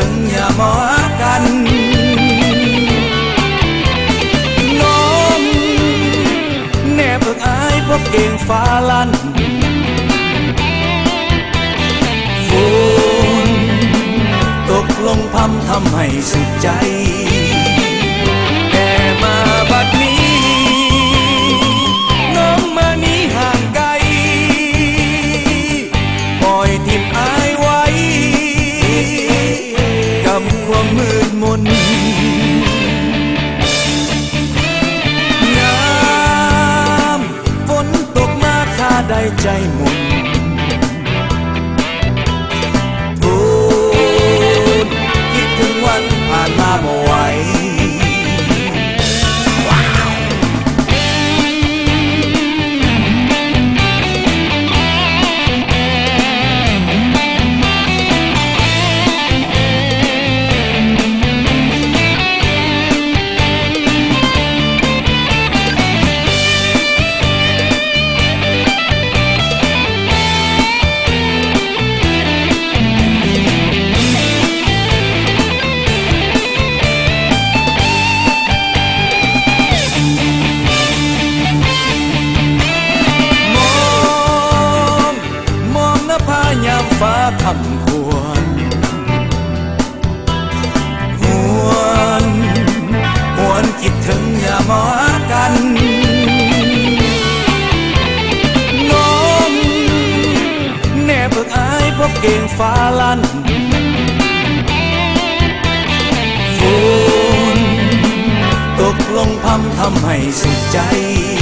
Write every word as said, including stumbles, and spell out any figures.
งอย่ามอกันน้องแนบเบิกอายพบเก่งฟ้าลั่นฝนตกลงพรำทำให้สุดใจแต่มาบัดนี้น้องมานี้ห่างไกลปล่อยทิมอายไว้กับความมืดมนยามฝนตกมาข้าได้ใจหมุนคิดถึงวันผ่านมาบ่ไหวฟ้าคำควรหวนหวนคิดถึงอย่ามอกันน้องแน่เบิกอายพบเก่งฟ้าลั่นฝนตกลงพรำทำให้สุดใจ